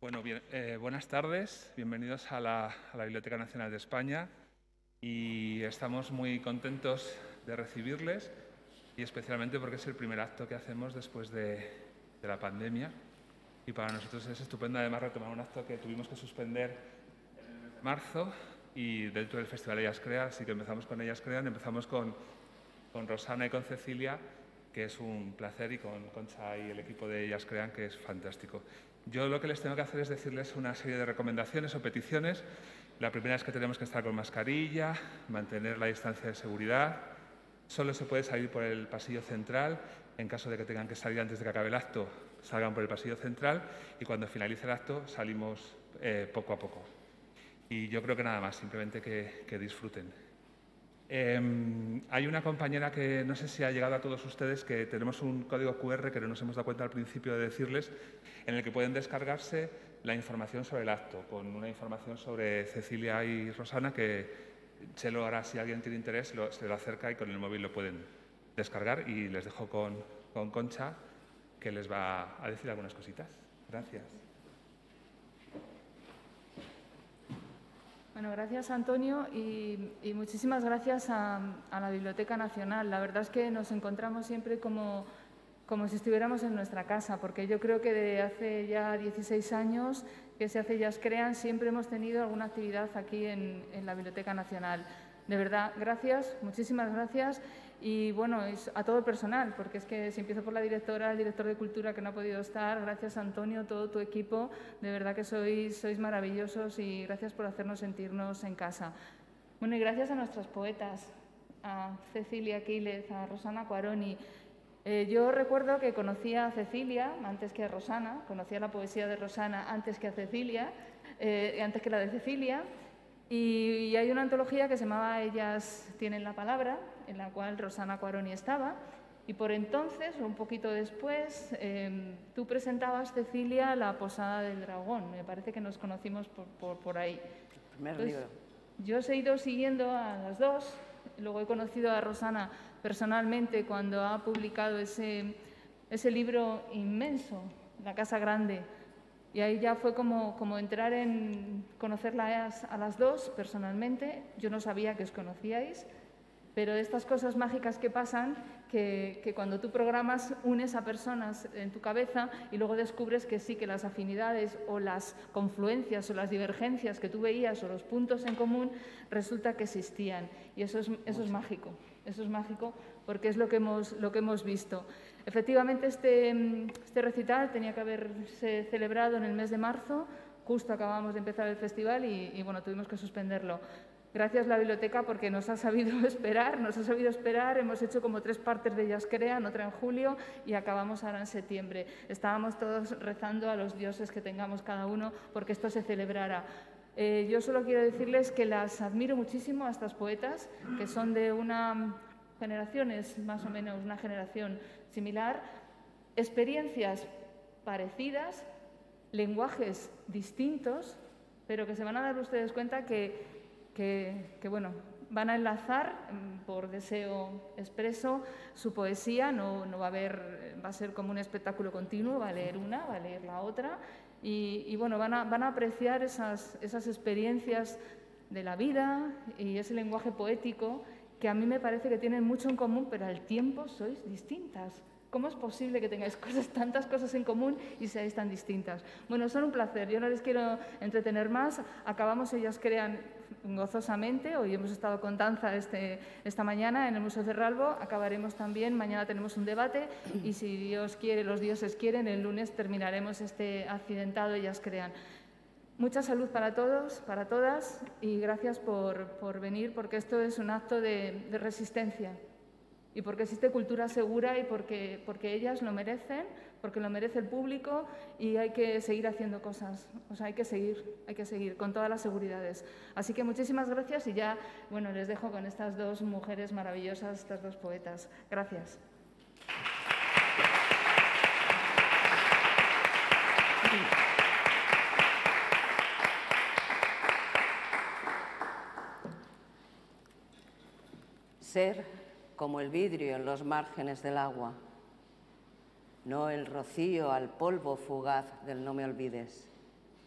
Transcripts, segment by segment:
Bueno, bien, buenas tardes, bienvenidos a la Biblioteca Nacional de España y estamos muy contentos de recibirles y especialmente porque es el primer acto que hacemos después de la pandemia y para nosotros es estupendo además retomar un acto que tuvimos que suspender en marzo y dentro del Festival Ellas Crean, así que empezamos con Ellas Crean, empezamos con Rosana y con Cecilia, que es un placer, y con Concha y el equipo de Ellas Crean, que es fantástico. Yo lo que les tengo que hacer es decirles una serie de recomendaciones o peticiones. La primera es que tenemos que estar con mascarilla, mantener la distancia de seguridad. Solo se puede salir por el pasillo central. En caso de que tengan que salir antes de que acabe el acto, salgan por el pasillo central y cuando finalice el acto salimos poco a poco. Y yo creo que nada más, simplemente que disfruten. Hay una compañera que no sé si ha llegado a todos ustedes, que tenemos un código QR que no nos hemos dado cuenta al principio de decirles, en el que pueden descargarse la información sobre el acto, con una información sobre Cecilia y Rosana, que se lo hará si alguien tiene interés, se lo acerca y con el móvil lo pueden descargar. Y les dejo con Concha, que les va a decir algunas cositas. Gracias. Bueno, gracias Antonio y muchísimas gracias a la Biblioteca Nacional. La verdad es que nos encontramos siempre como si estuviéramos en nuestra casa, porque yo creo que de hace ya 16 años que se hace Ellas Crean, siempre hemos tenido alguna actividad aquí en la Biblioteca Nacional. De verdad, gracias, muchísimas gracias. Y bueno, a todo el personal, porque es que si empiezo por la directora, el director de Cultura que no ha podido estar, gracias Antonio, todo tu equipo, de verdad que sois maravillosos y gracias por hacernos sentirnos en casa. Bueno, y gracias a nuestras poetas, a Cecilia Quílez, a Rosana Cuaroni. Yo recuerdo que conocía a Cecilia antes que a Rosana, conocía la poesía de Rosana antes que a Cecilia, antes que la de Cecilia. Y hay una antología que se llamaba Ellas tienen la palabra, en la cual Rosana Cuaroni estaba. Y por entonces, o un poquito después, tú presentabas, Cecilia, La Posada del Dragón. Me parece que nos conocimos por ahí. El primer Entonces, libro. yo os he ido siguiendo a las dos. Luego he conocido a Rosana personalmente cuando ha publicado ese libro inmenso, La Casa Grande. Y ahí ya fue como entrar en conocerlas a las dos personalmente. Yo no sabía que os conocíais, pero estas cosas mágicas que pasan, que cuando tú programas unes a personas en tu cabeza y luego descubres que sí, que las afinidades o las confluencias o las divergencias que tú veías o los puntos en común resulta que existían. Y eso es mágico. Eso es mágico porque es lo que hemos visto. Efectivamente, este recital tenía que haberse celebrado en el mes de marzo, justo acabamos de empezar el festival y bueno, tuvimos que suspenderlo. Gracias a la biblioteca porque nos ha sabido esperar, hemos hecho como 3 partes de Ellas Crean, otra en julio y acabamos ahora en septiembre. Estábamos todos rezando a los dioses que tengamos cada uno porque esto se celebrara. Yo solo quiero decirles que las admiro muchísimo a estas poetas, que son de una generación, es más o menos una generación similar, experiencias parecidas, lenguajes distintos, pero que se van a dar ustedes cuenta que bueno, van a enlazar por deseo expreso su poesía, no va a ser como un espectáculo continuo, va a leer una, va a leer la otra y bueno, van a apreciar esas experiencias de la vida y ese lenguaje poético que a mí me parece que tienen mucho en común, pero al tiempo sois distintas. ¿Cómo es posible que tengáis tantas cosas en común y seáis tan distintas? Bueno, son un placer. Yo no les quiero entretener más. Acabamos Ellas Crean gozosamente. Hoy hemos estado con danza esta mañana en el Museo Cerralbo. Acabaremos también. Mañana tenemos un debate y si Dios quiere, los dioses quieren, el lunes terminaremos este accidentado Ellas Crean. Mucha salud para todos, para todas y gracias por venir porque esto es un acto de resistencia. Y porque existe cultura segura y porque ellas lo merecen, porque lo merece el público y hay que seguir haciendo cosas. O sea, hay que seguir con todas las seguridades. Así que muchísimas gracias y ya, bueno, les dejo con estas dos mujeres maravillosas, estas dos poetas. Gracias. Ser como el vidrio en los márgenes del agua, no el rocío al polvo fugaz del no me olvides.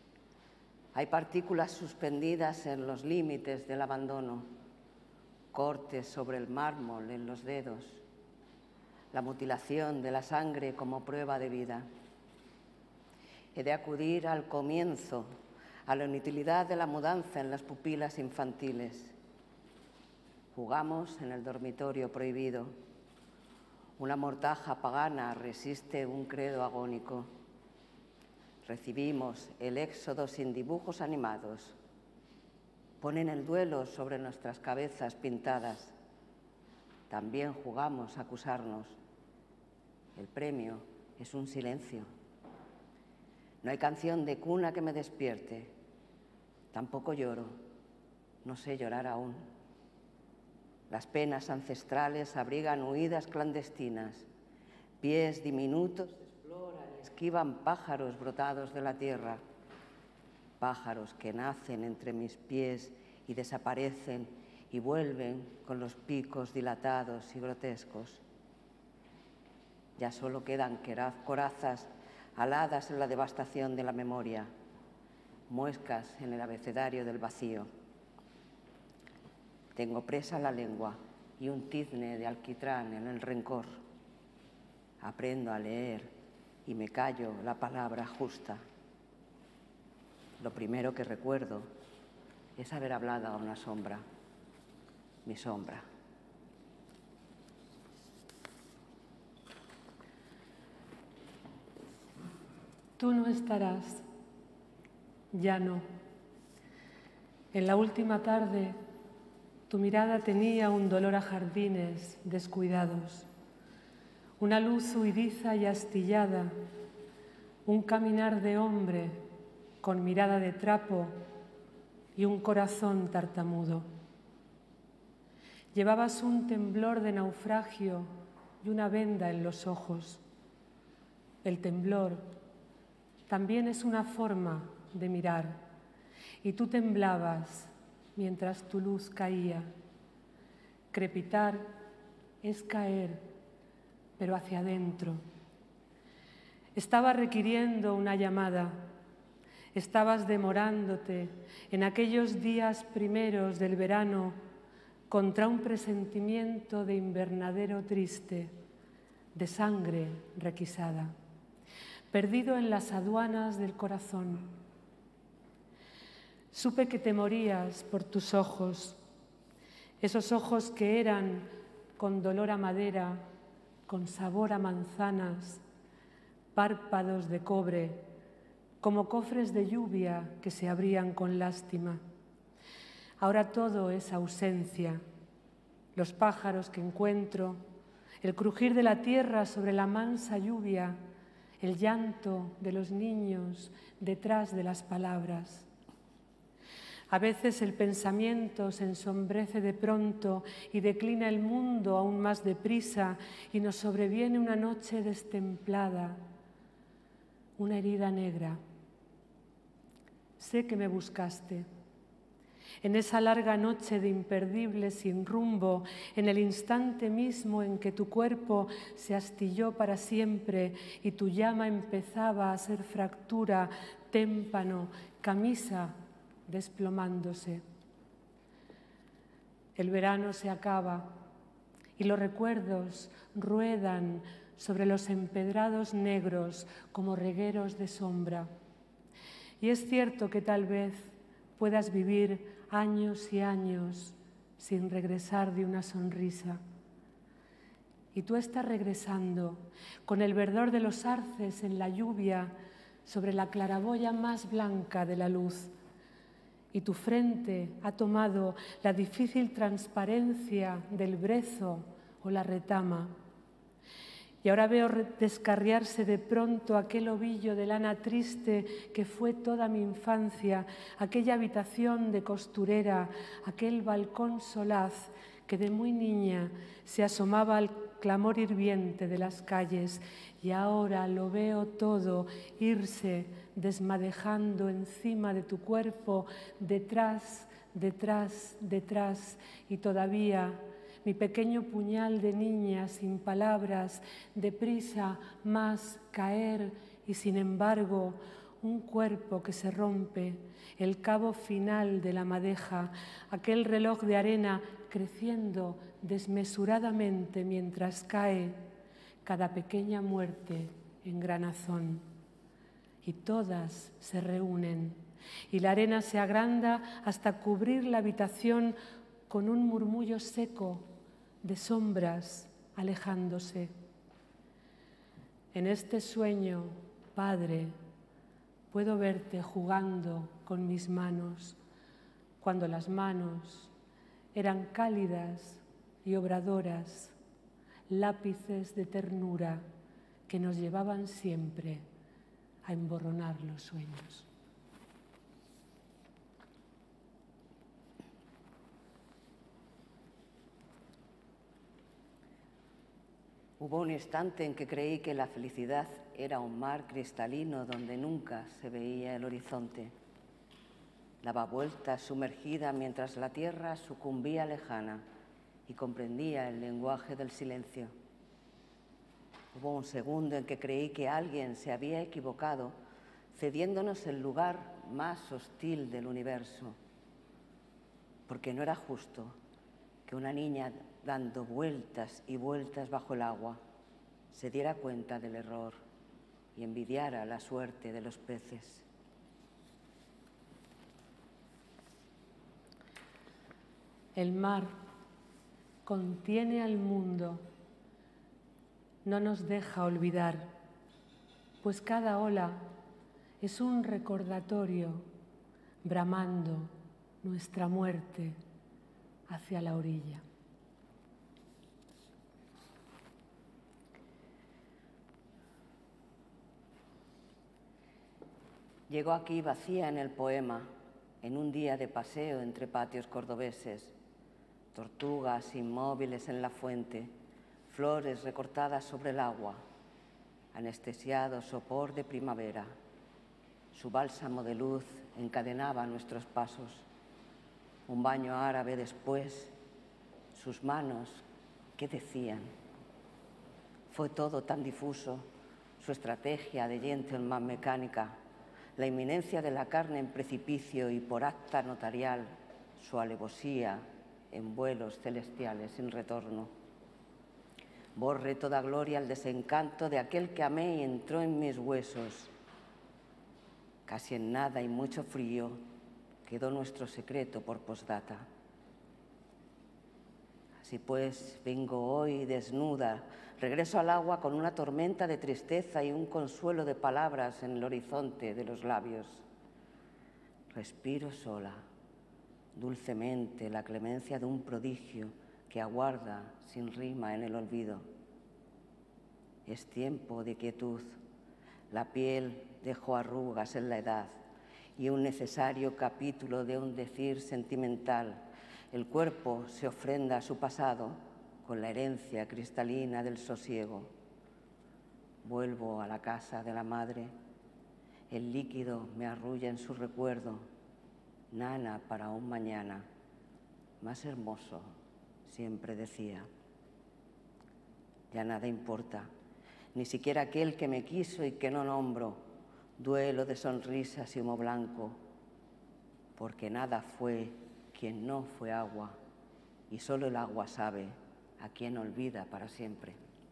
Hay partículas suspendidas en los límites del abandono, cortes sobre el mármol en los dedos, la mutilación de la sangre como prueba de vida. He de acudir al comienzo, a la inutilidad de la mudanza en las pupilas infantiles. Jugamos en el dormitorio prohibido. Una mortaja pagana resiste un credo agónico. Recibimos el éxodo sin dibujos animados. Ponen el duelo sobre nuestras cabezas pintadas. También jugamos a acusarnos. El premio es un silencio. No hay canción de cuna que me despierte. Tampoco lloro. No sé llorar aún. Las penas ancestrales abrigan huidas clandestinas. Pies diminutos exploran y esquivan pájaros brotados de la tierra. Pájaros que nacen entre mis pies y desaparecen y vuelven con los picos dilatados y grotescos. Ya solo quedan corazas aladas en la devastación de la memoria, muescas en el abecedario del vacío. Tengo presa la lengua y un tizne de alquitrán en el rencor. Aprendo a leer y me callo la palabra justa. Lo primero que recuerdo es haber hablado a una sombra, mi sombra. Tú no estarás, ya no. En la última tarde, tu mirada tenía un dolor a jardines descuidados, una luz huidiza y astillada, un caminar de hombre con mirada de trapo y un corazón tartamudo. Llevabas un temblor de naufragio y una venda en los ojos. El temblor también es una forma de mirar, y tú temblabas mientras tu luz caía. Crepitar es caer, pero hacia adentro. Estaba requiriendo una llamada. Estabas demorándote en aquellos días primeros del verano contra un presentimiento de invernadero triste, de sangre requisada, perdido en las aduanas del corazón. Supe que te morías por tus ojos, esos ojos que eran con dolor a madera, con sabor a manzanas, párpados de cobre, como cofres de lluvia que se abrían con lástima. Ahora todo es ausencia, los pájaros que encuentro, el crujir de la tierra sobre la mansa lluvia, el llanto de los niños detrás de las palabras. A veces el pensamiento se ensombrece de pronto y declina el mundo aún más deprisa y nos sobreviene una noche destemplada, una herida negra. Sé que me buscaste. En esa larga noche de imperdible sin rumbo, en el instante mismo en que tu cuerpo se astilló para siempre y tu llama empezaba a ser fractura, témpano, camisa desplomándose. El verano se acaba y los recuerdos ruedan sobre los empedrados negros como regueros de sombra. Y es cierto que tal vez puedas vivir años y años sin regresar de una sonrisa. Y tú estás regresando con el verdor de los arces en la lluvia sobre la claraboya más blanca de la luz. Y tu frente ha tomado la difícil transparencia del brezo o la retama. Y ahora veo descarriarse de pronto aquel ovillo de lana triste que fue toda mi infancia, aquella habitación de costurera, aquel balcón solaz que de muy niña se asomaba al clamor hirviente de las calles. Y ahora lo veo todo irse desmadejando encima de tu cuerpo, detrás, detrás, detrás, y todavía mi pequeño puñal de niña sin palabras, deprisa más caer y sin embargo un cuerpo que se rompe, el cabo final de la madeja, aquel reloj de arena creciendo desmesuradamente mientras cae cada pequeña muerte en granazón. Y todas se reúnen, y la arena se agranda hasta cubrir la habitación con un murmullo seco de sombras alejándose. En este sueño, Padre, puedo verte jugando con mis manos, cuando las manos eran cálidas y obradoras, lápices de ternura que nos llevaban siempre a emborronar los sueños. Hubo un instante en que creí que la felicidad era un mar cristalino donde nunca se veía el horizonte. Daba vueltas sumergida mientras la tierra sucumbía lejana y comprendía el lenguaje del silencio. Hubo un segundo en que creí que alguien se había equivocado, cediéndonos el lugar más hostil del universo, porque no era justo que una niña dando vueltas y vueltas bajo el agua se diera cuenta del error y envidiara la suerte de los peces. El mar contiene al mundo, no nos deja olvidar, pues cada ola es un recordatorio bramando nuestra muerte hacia la orilla. Llegó aquí vacía en el poema, en un día de paseo entre patios cordobeses, tortugas inmóviles en la fuente, flores recortadas sobre el agua, anestesiado sopor de primavera. Su bálsamo de luz encadenaba nuestros pasos. Un baño árabe después, sus manos, ¿qué decían? Fue todo tan difuso, su estrategia de gentleman mecánica, la inminencia de la carne en precipicio y por acta notarial, su alevosía en vuelos celestiales sin retorno. Borre toda gloria al desencanto de aquel que amé y entró en mis huesos. Casi en nada y mucho frío quedó nuestro secreto por posdata. Así pues, vengo hoy desnuda, regreso al agua con una tormenta de tristeza y un consuelo de palabras en el horizonte de los labios. Respiro sola, dulcemente, la clemencia de un prodigio que aguarda sin rima en el olvido. Es tiempo de quietud, la piel dejó arrugas en la edad y un necesario capítulo de un decir sentimental. El cuerpo se ofrenda a su pasado con la herencia cristalina del sosiego. Vuelvo a la casa de la madre, el líquido me arrulla en su recuerdo, nana para un mañana, más hermoso, siempre decía. Ya nada importa, ni siquiera aquel que me quiso y que no nombro, duelo de sonrisas y humo blanco, porque nada fue quien no fue agua, y solo el agua sabe a quien olvida para siempre.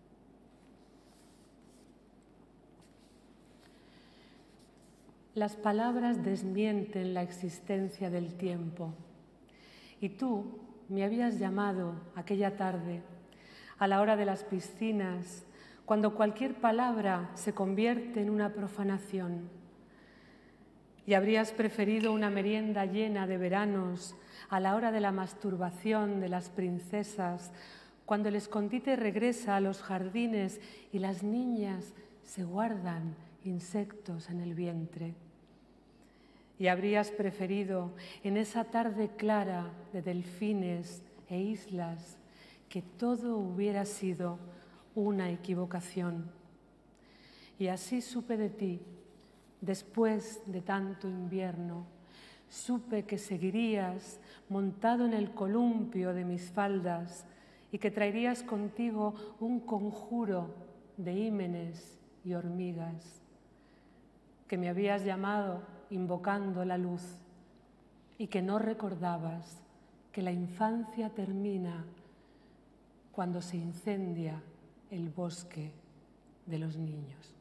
Las palabras desmienten la existencia del tiempo. Y tú me habías llamado aquella tarde, a la hora de las piscinas, cuando cualquier palabra se convierte en una profanación. Y habrías preferido una merienda llena de veranos a la hora de la masturbación de las princesas, cuando el escondite regresa a los jardines y las niñas se guardan insectos en el vientre. Y habrías preferido, en esa tarde clara de delfines e islas, que todo hubiera sido una equivocación. Y así supe de ti, después de tanto invierno, supe que seguirías montado en el columpio de mis faldas y que traerías contigo un conjuro de hímenes y hormigas, que me habías llamado invocando la luz y que no recordabas que la infancia termina cuando se incendia el bosque de los niños.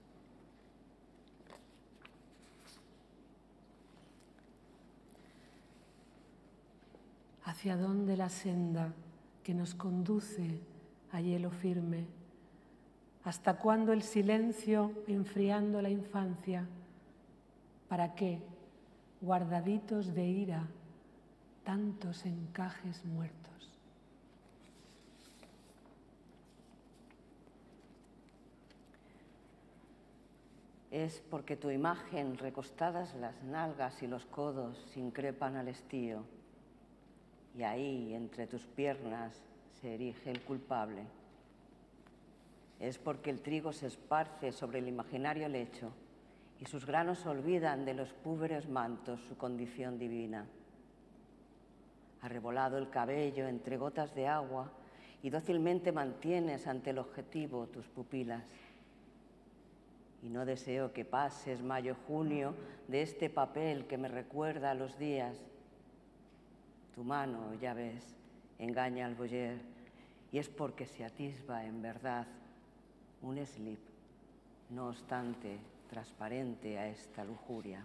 ¿Hacia dónde la senda que nos conduce a hielo firme? ¿Hasta cuándo el silencio enfriando la infancia? ¿Para qué, guardaditos de ira, tantos encajes muertos? Es porque tu imagen, recostadas las nalgas y los codos, se increpan al estío, y ahí, entre tus piernas, se erige el culpable. Es porque el trigo se esparce sobre el imaginario lecho y sus granos olvidan de los púberes mantos su condición divina. Arrebolado el cabello entre gotas de agua y dócilmente mantienes ante el objetivo tus pupilas. Y no deseo que pases mayo-junio de este papel que me recuerda a los días. Tu mano, ya ves, engaña al boyer, y es porque se atisba en verdad un slip, no obstante transparente a esta lujuria.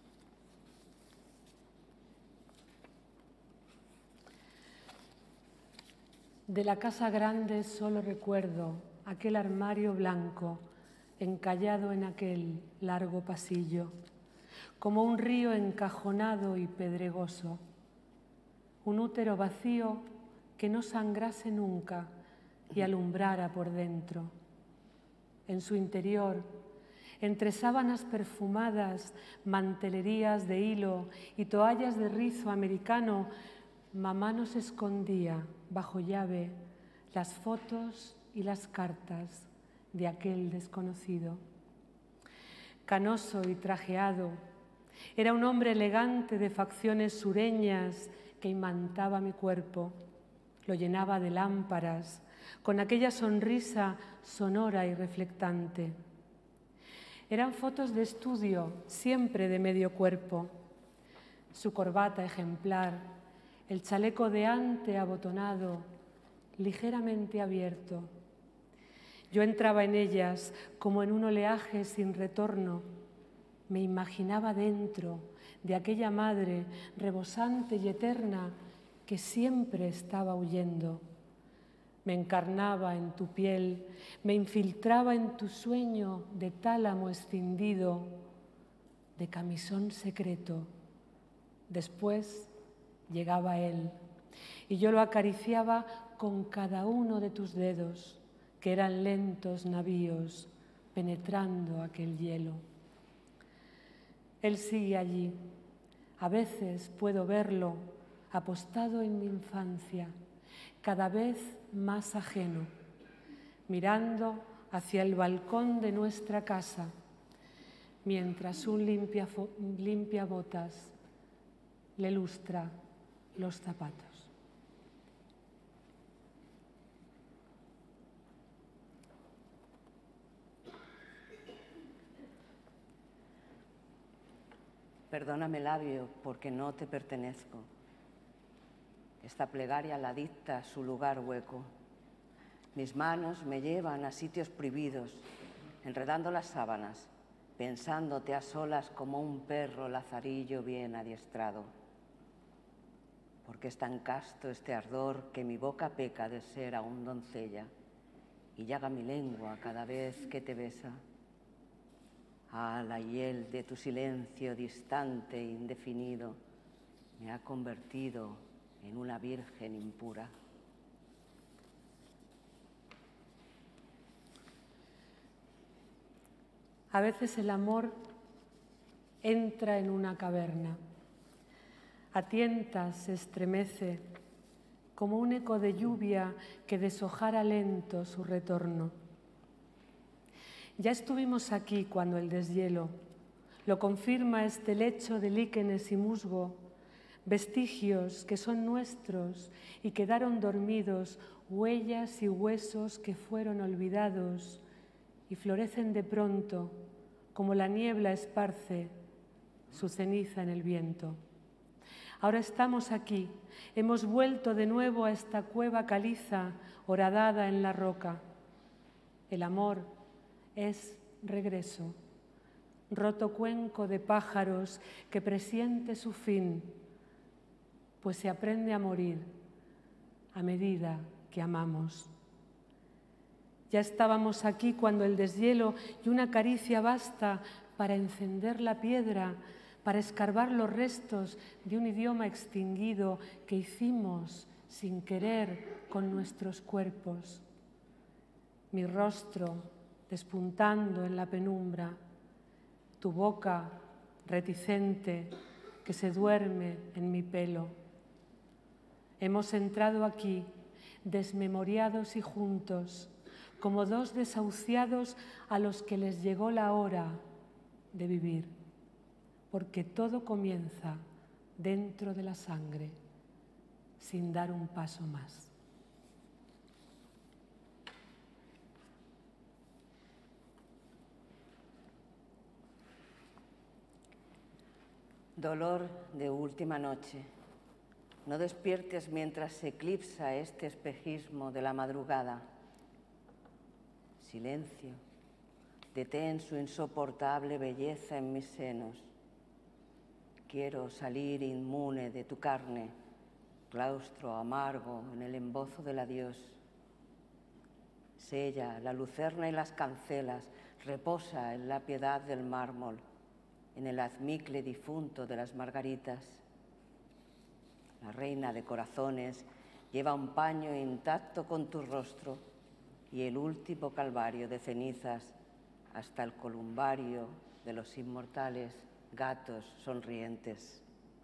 De la casa grande solo recuerdo aquel armario blanco encallado en aquel largo pasillo, como un río encajonado y pedregoso, un útero vacío que no sangrase nunca y alumbrara por dentro. En su interior, entre sábanas perfumadas, mantelerías de hilo y toallas de rizo americano, mamá nos escondía bajo llave las fotos y las cartas de aquel desconocido. Canoso y trajeado, era un hombre elegante de facciones sureñas que imantaba mi cuerpo, lo llenaba de lámparas, con aquella sonrisa sonora y reflectante. Eran fotos de estudio, siempre de medio cuerpo. Su corbata ejemplar, el chaleco de ante abotonado, ligeramente abierto. Yo entraba en ellas como en un oleaje sin retorno. Me imaginaba dentro de aquella madre rebosante y eterna que siempre estaba huyendo. Me encarnaba en tu piel, me infiltraba en tu sueño de tálamo escindido, de camisón secreto. Después llegaba él y yo lo acariciaba con cada uno de tus dedos, que eran lentos navíos penetrando aquel hielo. Él sigue allí. A veces puedo verlo apostado en mi infancia, cada vez más ajeno, mirando hacia el balcón de nuestra casa, mientras un limpiabotas le lustra los zapatos. Perdóname, labio, porque no te pertenezco. Esta plegaria la dicta su lugar hueco. Mis manos me llevan a sitios prohibidos, enredando las sábanas, pensándote a solas como un perro lazarillo bien adiestrado. Porque es tan casto este ardor que mi boca peca de ser aún doncella y llaga mi lengua cada vez que te besa. Ah, la hiel de tu silencio distante e indefinido me ha convertido en una virgen impura. A veces el amor entra en una caverna. A tientas se estremece como un eco de lluvia que deshojara lento su retorno. Ya estuvimos aquí cuando el deshielo, lo confirma este lecho de líquenes y musgo, vestigios que son nuestros y quedaron dormidos, huellas y huesos que fueron olvidados y florecen de pronto como la niebla esparce su ceniza en el viento. Ahora estamos aquí, hemos vuelto de nuevo a esta cueva caliza horadada en la roca. El amor es regreso, roto cuenco de pájaros que presiente su fin, pues se aprende a morir a medida que amamos. Ya estábamos aquí cuando el deshielo y una caricia basta para encender la piedra, para escarbar los restos de un idioma extinguido que hicimos sin querer con nuestros cuerpos. Mi rostro despuntando en la penumbra, tu boca reticente que se duerme en mi pelo. Hemos entrado aquí, desmemoriados y juntos, como dos desahuciados a los que les llegó la hora de vivir, porque todo comienza dentro de la sangre, sin dar un paso más. Dolor de última noche. No despiertes mientras se eclipsa este espejismo de la madrugada. Silencio, detén su insoportable belleza en mis senos. Quiero salir inmune de tu carne, claustro amargo en el embozo del adiós. Sella la lucerna y las cancelas, reposa en la piedad del mármol, en el azmicle difunto de las margaritas. La reina de corazones lleva un paño intacto con tu rostro y el último calvario de cenizas hasta el columbario de los inmortales gatos sonrientes.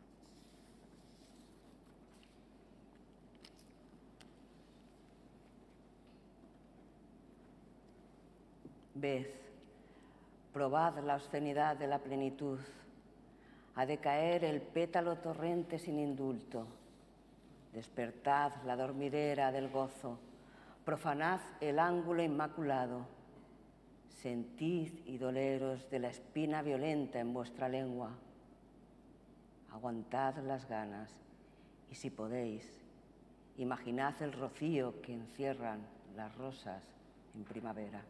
Ved, probad la obscenidad de la plenitud. Ha de caer el pétalo torrente sin indulto. Despertad la dormidera del gozo. Profanad el ángulo inmaculado. Sentid y doleros de la espina violenta en vuestra lengua. Aguantad las ganas y, si podéis, imaginad el rocío que encierran las rosas en primavera.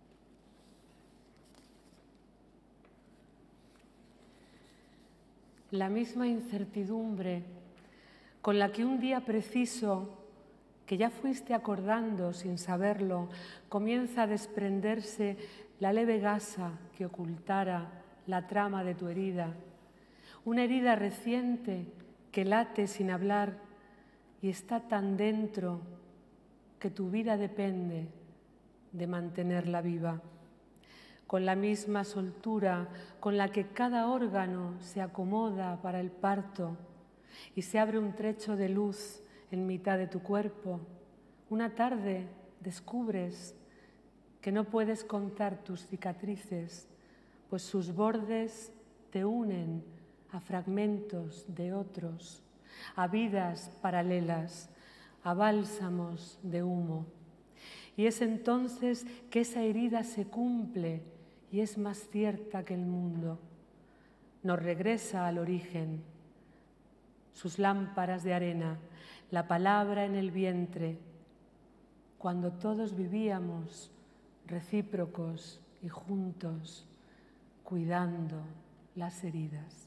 La misma incertidumbre con la que un día preciso, que ya fuiste acordando sin saberlo, comienza a desprenderse la leve gasa que ocultara la trama de tu herida, una herida reciente que late sin hablar y está tan dentro que tu vida depende de mantenerla viva. Con la misma soltura con la que cada órgano se acomoda para el parto y se abre un trecho de luz en mitad de tu cuerpo, una tarde descubres que no puedes contar tus cicatrices, pues sus bordes te unen a fragmentos de otros, a vidas paralelas, a bálsamos de humo. Y es entonces que esa herida se cumple y es más cierta que el mundo. Nos regresa al origen, sus lámparas de arena, la palabra en el vientre, cuando todos vivíamos recíprocos y juntos, cuidando las heridas.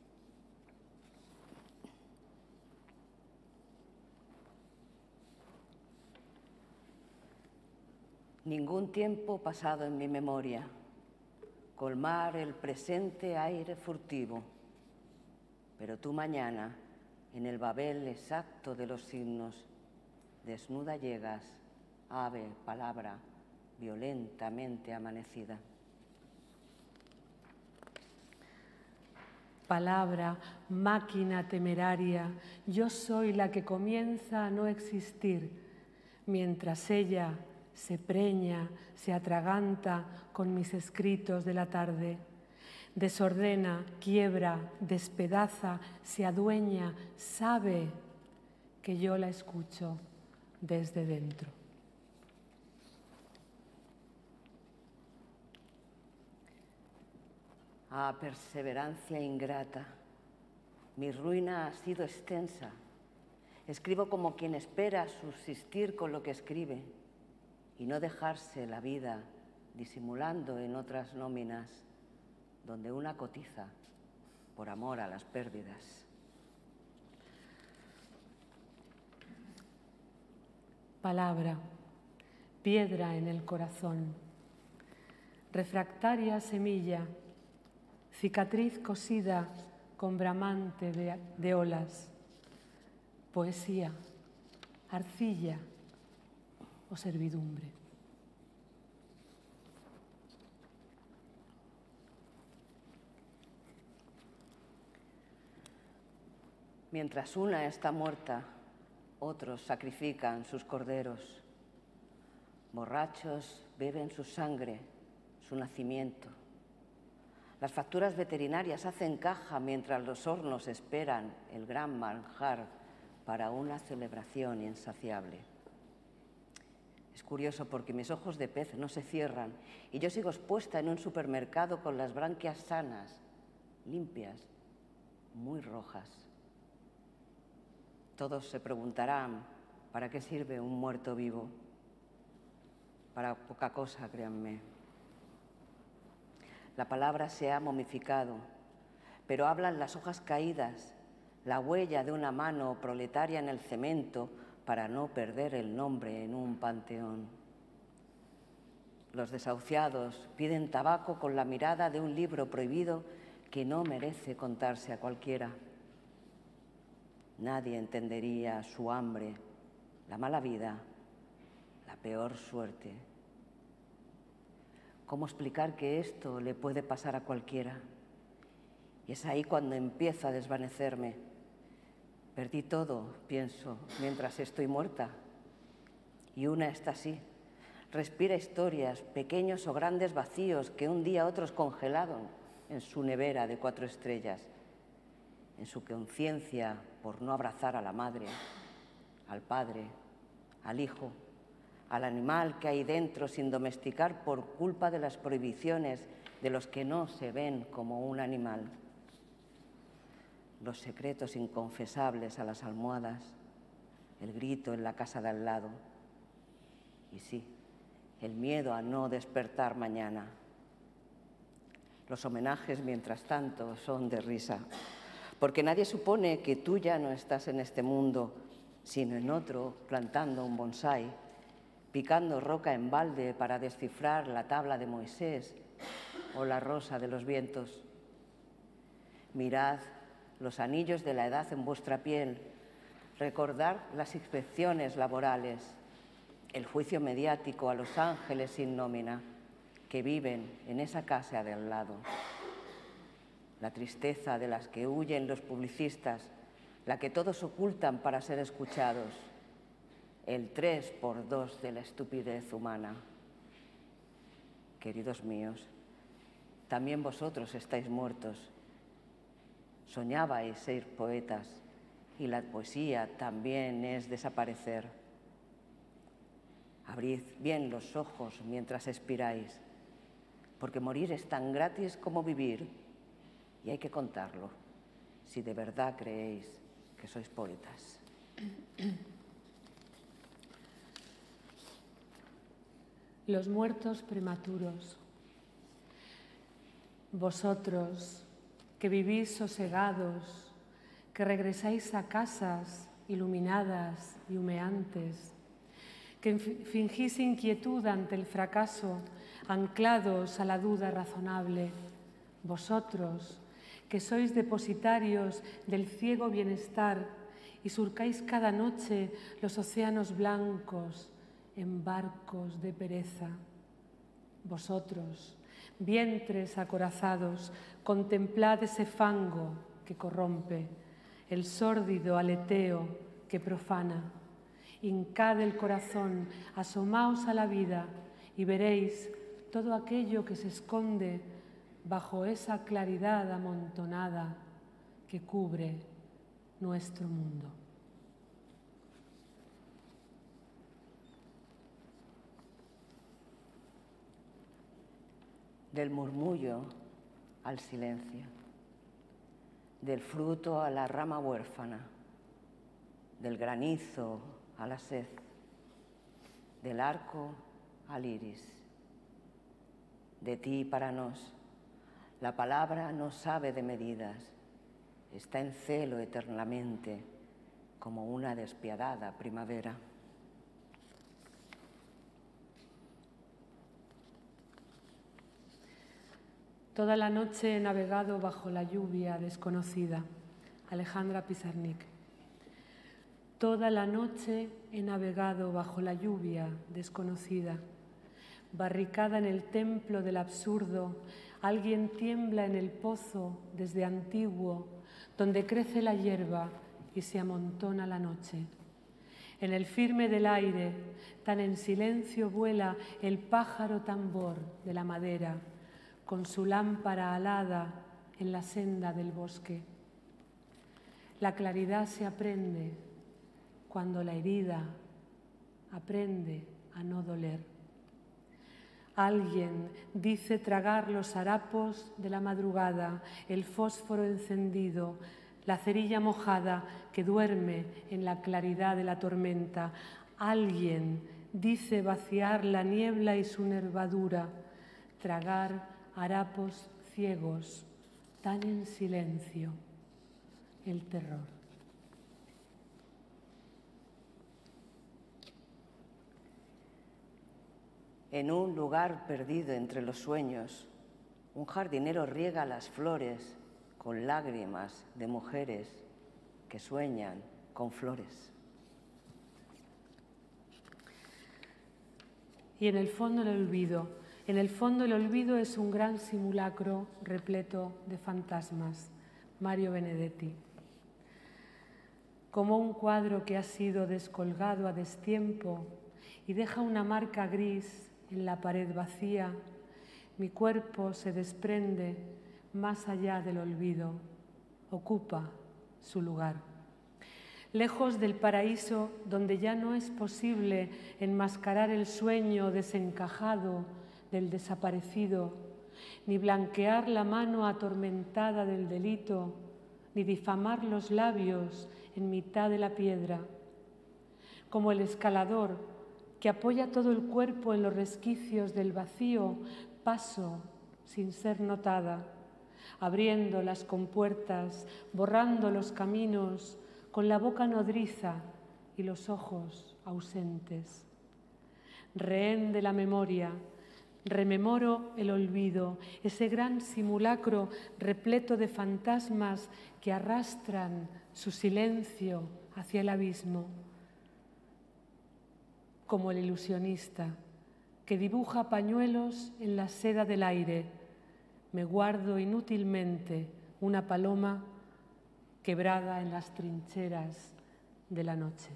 Ningún tiempo pasado en mi memoria, colmar el presente aire furtivo, pero tú mañana, en el babel exacto de los signos, desnuda llegas, ave, palabra, violentamente amanecida. Palabra, máquina temeraria, yo soy la que comienza a no existir, mientras ella se preña, se atraganta con mis escritos de la tarde. Desordena, quiebra, despedaza, se adueña, sabe que yo la escucho desde dentro. Ah, perseverancia ingrata, mi ruina ha sido extensa. Escribo como quien espera subsistir con lo que escribe y no dejarse la vida disimulando en otras nóminas donde una cotiza por amor a las pérdidas. Palabra, piedra en el corazón, refractaria semilla, cicatriz cosida con bramante de olas, poesía, arcilla o servidumbre. Mientras una está muerta, otros sacrifican sus corderos. Borrachos beben su sangre, su nacimiento. Las facturas veterinarias hacen caja mientras los hornos esperan el gran manjar para una celebración insaciable. Es curioso porque mis ojos de pez no se cierran y yo sigo expuesta en un supermercado con las branquias sanas, limpias, muy rojas. Todos se preguntarán, ¿para qué sirve un muerto vivo? Para poca cosa, créanme. La palabra se ha momificado, pero hablan las hojas caídas, la huella de una mano proletaria en el cemento para no perder el nombre en un panteón. Los desahuciados piden tabaco con la mirada de un libro prohibido que no merece contarse a cualquiera. Nadie entendería su hambre, la mala vida, la peor suerte. ¿Cómo explicar que esto le puede pasar a cualquiera? Y es ahí cuando empiezo a desvanecerme. Perdí todo, pienso, mientras estoy muerta. Y una está así. Respira historias, pequeños o grandes vacíos que un día otros congelaron en su nevera de 4 estrellas. En su conciencia por no abrazar a la madre, al padre, al hijo, al animal que hay dentro sin domesticar por culpa de las prohibiciones de los que no se ven como un animal. Los secretos inconfesables a las almohadas, el grito en la casa de al lado. Y sí, el miedo a no despertar mañana. Los homenajes, mientras tanto, son de risa. Porque nadie supone que tú ya no estás en este mundo, sino en otro, plantando un bonsái, picando roca en balde para descifrar la tabla de Moisés o la rosa de los vientos. Mirad los anillos de la edad en vuestra piel, recordad las inspecciones laborales, el juicio mediático a los ángeles sin nómina que viven en esa casa de al lado. La tristeza de las que huyen los publicistas, la que todos ocultan para ser escuchados, el 3x2 de la estupidez humana. Queridos míos, también vosotros estáis muertos. Soñabais ser poetas y la poesía también es desaparecer. Abrid bien los ojos mientras expiráis, porque morir es tan gratis como vivir. Y hay que contarlo, si de verdad creéis que sois poetas. Los muertos prematuros. Vosotros, que vivís sosegados, que regresáis a casas iluminadas y humeantes, que fingís inquietud ante el fracaso, anclados a la duda razonable. Vosotros, que sois depositarios del ciego bienestar y surcáis cada noche los océanos blancos en barcos de pereza. Vosotros, vientres acorazados, contemplad ese fango que corrompe, el sórdido aleteo que profana. Hincad el corazón, asomaos a la vida y veréis todo aquello que se esconde bajo esa claridad amontonada que cubre nuestro mundo. Del murmullo al silencio, del fruto a la rama huérfana, del granizo a la sed, del arco al iris. De ti para nos, la palabra no sabe de medidas, está en celo eternamente, como una despiadada primavera. Toda la noche he navegado bajo la lluvia desconocida. Alejandra Pizarnik. Toda la noche he navegado bajo la lluvia desconocida. Barricada en el templo del absurdo, alguien tiembla en el pozo desde antiguo, donde crece la hierba y se amontona la noche. En el firme del aire, tan en silencio vuela el pájaro tambor de la madera, con su lámpara alada en la senda del bosque. La claridad se aprende cuando la herida aprende a no doler. Alguien dice tragar los harapos de la madrugada, el fósforo encendido, la cerilla mojada que duerme en la claridad de la tormenta. Alguien dice vaciar la niebla y su nervadura, tragar harapos ciegos, tan en silencio, el terror. En un lugar perdido entre los sueños, un jardinero riega las flores con lágrimas de mujeres que sueñan con flores. Y en el fondo el olvido. En el fondo el olvido es un gran simulacro repleto de fantasmas. Mario Benedetti. Como un cuadro que ha sido descolgado a destiempo y deja una marca gris en la pared vacía, mi cuerpo se desprende más allá del olvido, ocupa su lugar. Lejos del paraíso donde ya no es posible enmascarar el sueño desencajado del desaparecido, ni blanquear la mano atormentada del delito, ni difamar los labios en mitad de la piedra. Como el escalador que apoya todo el cuerpo en los resquicios del vacío, paso sin ser notada, abriendo las compuertas, borrando los caminos, con la boca nodriza y los ojos ausentes. Rehén de la memoria, rememoro el olvido, ese gran simulacro repleto de fantasmas que arrastran su silencio hacia el abismo. Como el ilusionista que dibuja pañuelos en la seda del aire, me guardo inútilmente una paloma quebrada en las trincheras de la noche.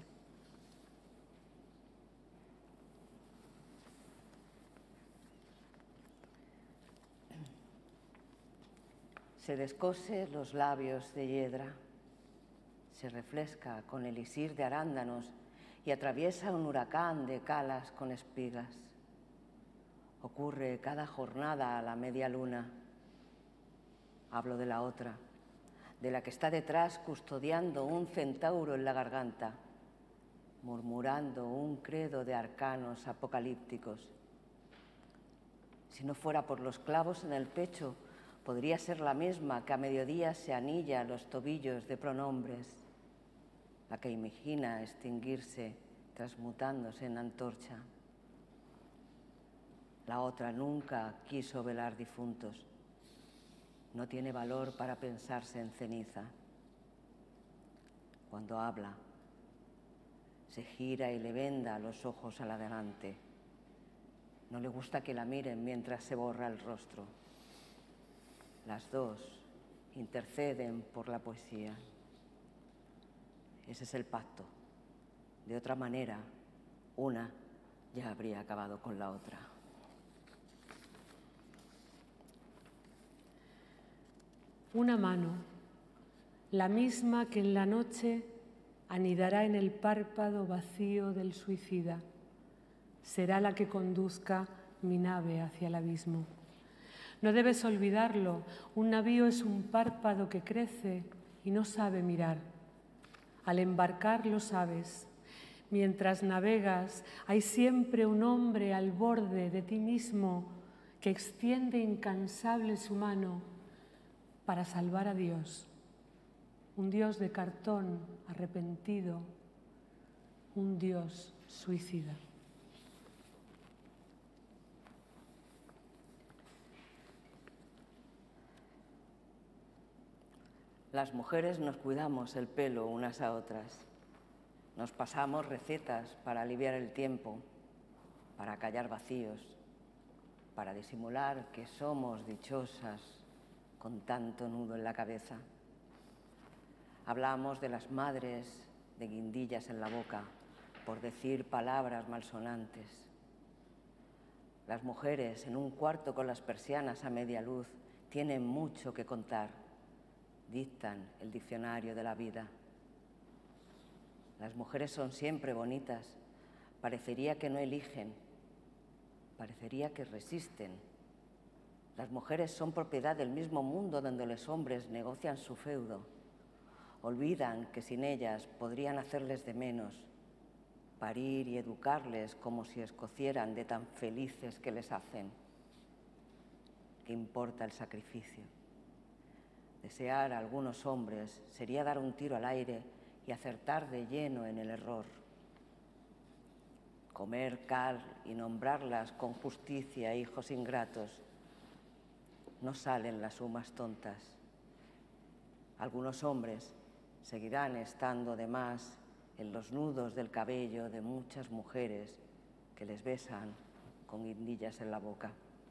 Se descose los labios de hiedra, se refresca con elixir de arándanos y atraviesa un huracán de calas con espigas. Ocurre cada jornada a la media luna. Hablo de la otra, de la que está detrás custodiando un centauro en la garganta, murmurando un credo de arcanos apocalípticos. Si no fuera por los clavos en el pecho, podría ser la misma que a mediodía se anilla los tobillos de pronombres, la que imagina extinguirse transmutándose en antorcha. La otra nunca quiso velar difuntos. No tiene valor para pensarse en ceniza. Cuando habla, se gira y le venda los ojos al adelante. No le gusta que la miren mientras se borra el rostro. Las dos interceden por la poesía. Ese es el pacto. De otra manera, una ya habría acabado con la otra. Una mano, la misma que en la noche anidará en el párpado vacío del suicida, será la que conduzca mi nave hacia el abismo. No debes olvidarlo. Un navío es un párpado que crece y no sabe mirar. Al embarcar lo sabes. Mientras navegas, hay siempre un hombre al borde de ti mismo que extiende incansable su mano para salvar a Dios. Un Dios de cartón arrepentido, un Dios suicida. Las mujeres nos cuidamos el pelo unas a otras. Nos pasamos recetas para aliviar el tiempo, para callar vacíos, para disimular que somos dichosas con tanto nudo en la cabeza. Hablamos de las madres de guindillas en la boca por decir palabras malsonantes. Las mujeres en un cuarto con las persianas a media luz tienen mucho que contar. Dictan el diccionario de la vida. Las mujeres son siempre bonitas. Parecería que no eligen. Parecería que resisten. Las mujeres son propiedad del mismo mundo donde los hombres negocian su feudo. Olvidan que sin ellas podrían hacerles de menos, parir y educarles como si escocieran de tan felices que les hacen. ¿Qué importa el sacrificio? Desear a algunos hombres sería dar un tiro al aire y acertar de lleno en el error. Comer cal y nombrarlas con justicia hijos ingratos. No salen las sumas tontas. Algunos hombres seguirán estando de más en los nudos del cabello de muchas mujeres que les besan con guindillas en la boca.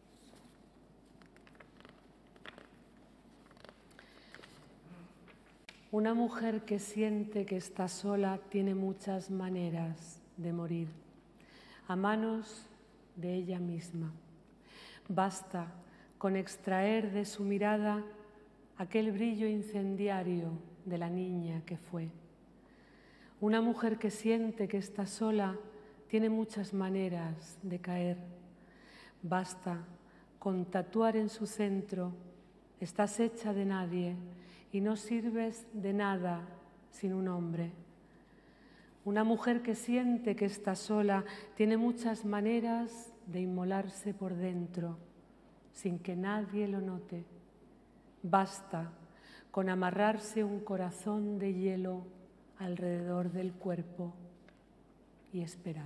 Una mujer que siente que está sola tiene muchas maneras de morir, a manos de ella misma. Basta con extraer de su mirada aquel brillo incendiario de la niña que fue. Una mujer que siente que está sola tiene muchas maneras de caer. Basta con tatuar en su centro: estás hecha de nadie y no sirves de nada sin un hombre. Una mujer que siente que está sola tiene muchas maneras de inmolarse por dentro, sin que nadie lo note. Basta con amarrarse un corazón de hielo alrededor del cuerpo y esperar.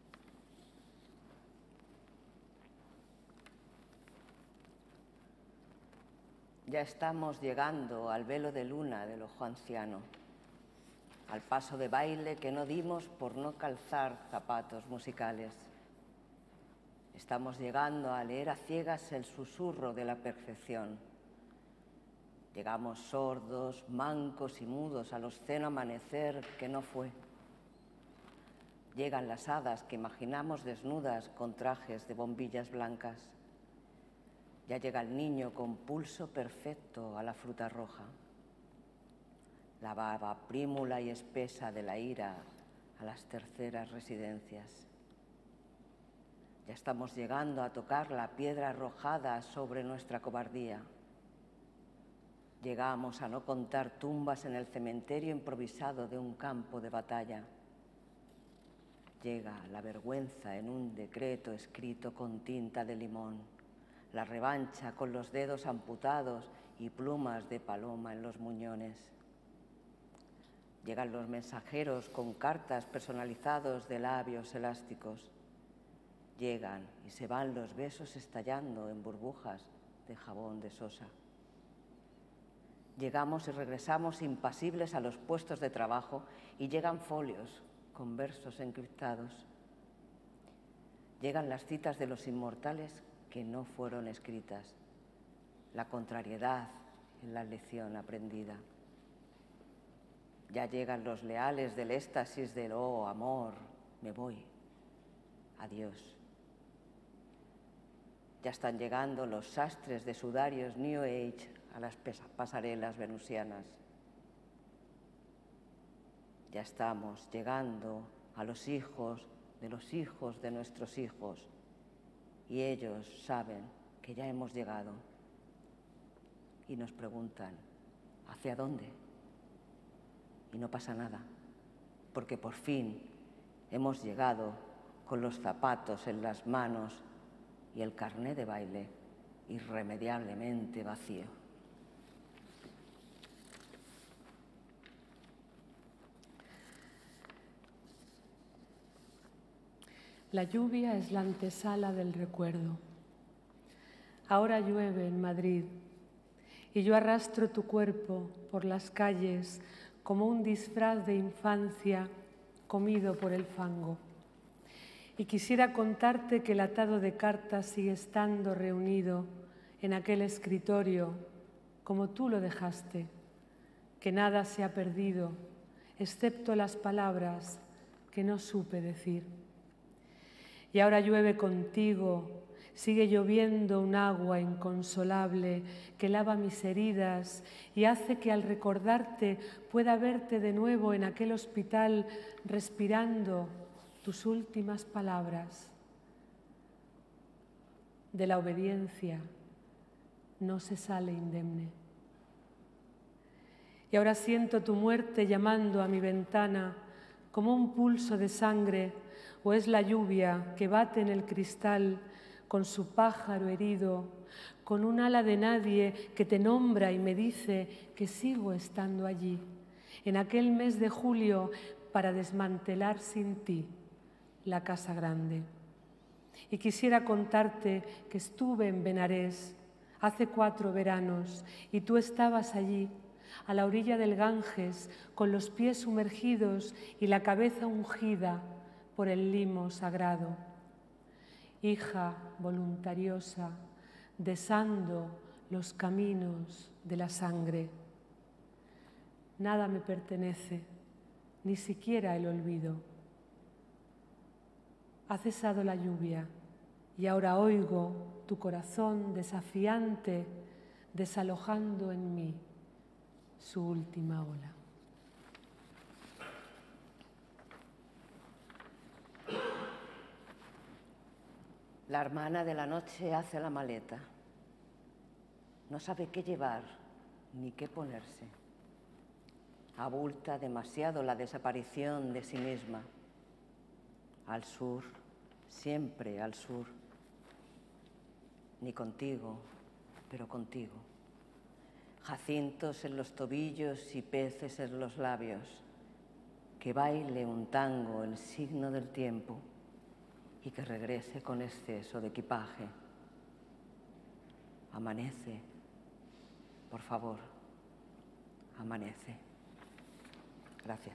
Ya estamos llegando al velo de luna del ojo anciano, al paso de baile que no dimos por no calzar zapatos musicales. Estamos llegando a leer a ciegas el susurro de la perfección. Llegamos sordos, mancos y mudos al obsceno amanecer que no fue. Llegan las hadas que imaginamos desnudas con trajes de bombillas blancas. Ya llega el niño con pulso perfecto a la fruta roja. La baba prímula y espesa de la ira a las terceras residencias. Ya estamos llegando a tocar la piedra arrojada sobre nuestra cobardía. Llegamos a no contar tumbas en el cementerio improvisado de un campo de batalla. Llega la vergüenza en un decreto escrito con tinta de limón, la revancha con los dedos amputados y plumas de paloma en los muñones. Llegan los mensajeros con cartas personalizados de labios elásticos. Llegan y se van los besos estallando en burbujas de jabón de sosa. Llegamos y regresamos impasibles a los puestos de trabajo y llegan folios con versos encriptados. Llegan las citas de los inmortales que no fueron escritas, la contrariedad en la lección aprendida. Ya llegan los leales del éxtasis del oh, amor, me voy, adiós. Ya están llegando los sastres de sudarios New Age a las pasarelas venusianas. Ya estamos llegando a los hijos de nuestros hijos y ellos saben que ya hemos llegado. y nos preguntan, ¿hacia dónde? Y no pasa nada, porque por fin hemos llegado con los zapatos en las manos y el carné de baile irremediablemente vacío. La lluvia es la antesala del recuerdo. Ahora llueve en Madrid y yo arrastro tu cuerpo por las calles como un disfraz de infancia comido por el fango. Y quisiera contarte que el atado de cartas sigue estando reunido en aquel escritorio como tú lo dejaste, que nada se ha perdido, excepto las palabras que no supe decir. Y ahora llueve contigo, sigue lloviendo un agua inconsolable que lava mis heridas y hace que al recordarte pueda verte de nuevo en aquel hospital respirando tus últimas palabras. De la obediencia no se sale indemne. Y ahora siento tu muerte llamando a mi ventana como un pulso de sangre, o es la lluvia que bate en el cristal con su pájaro herido, con un ala de nadie que te nombra y me dice que sigo estando allí, en aquel mes de julio para desmantelar sin ti la casa grande. Y quisiera contarte que estuve en Benarés hace 4 veranos y tú estabas allí, a la orilla del Ganges, con los pies sumergidos y la cabeza ungida por el limo sagrado. Hija voluntariosa, desando los caminos de la sangre. Nada me pertenece, ni siquiera el olvido. Ha cesado la lluvia y ahora oigo tu corazón desafiante desalojando en mí su última ola. La hermana de la noche hace la maleta. No sabe qué llevar ni qué ponerse. Abulta demasiado la desaparición de sí misma. Al sur, siempre al sur. Ni contigo, pero contigo. Jacintos en los tobillos y peces en los labios. Que baile un tango el signo del tiempo y que regrese con exceso de equipaje. Amanece, por favor, amanece. Gracias.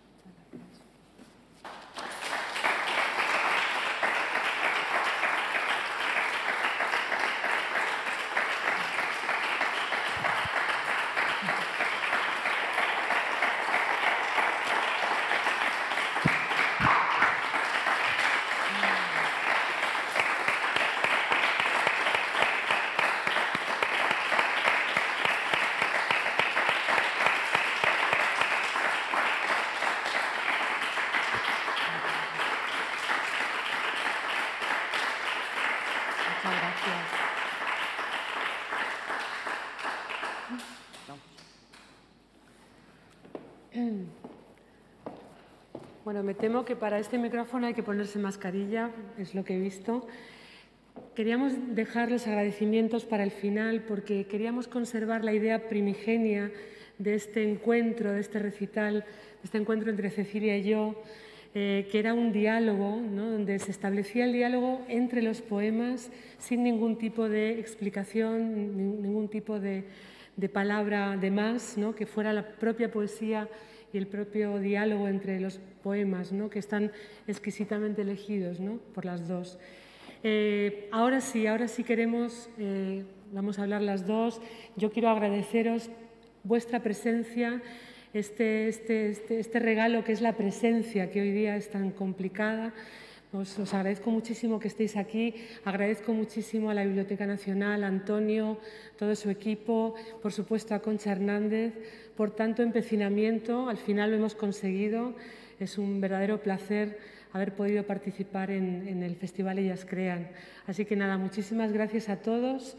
Bueno, me temo que para este micrófono hay que ponerse mascarilla, es lo que he visto. Queríamos dejar los agradecimientos para el final porque queríamos conservar la idea primigenia de este encuentro, de este recital, de este encuentro entre Cecilia y yo, que era un diálogo, ¿no?, donde se establecía el diálogo entre los poemas sin ningún tipo de explicación, ningún tipo de palabra de más, ¿no?, que fuera la propia poesía y el propio diálogo entre los poemas, ¿no?, que están exquisitamente elegidos, ¿no?, por las dos. Ahora sí queremos, vamos a hablar las dos. Yo quiero agradeceros vuestra presencia, este regalo que es la presencia, que hoy día es tan complicada. Os agradezco muchísimo que estéis aquí, agradezco muchísimo a la Biblioteca Nacional, a Antonio, todo su equipo, por supuesto a Concha Hernández, por tanto empecinamiento. Al final lo hemos conseguido, es un verdadero placer haber podido participar en el Festival Ellas Crean. Así que nada, muchísimas gracias a todos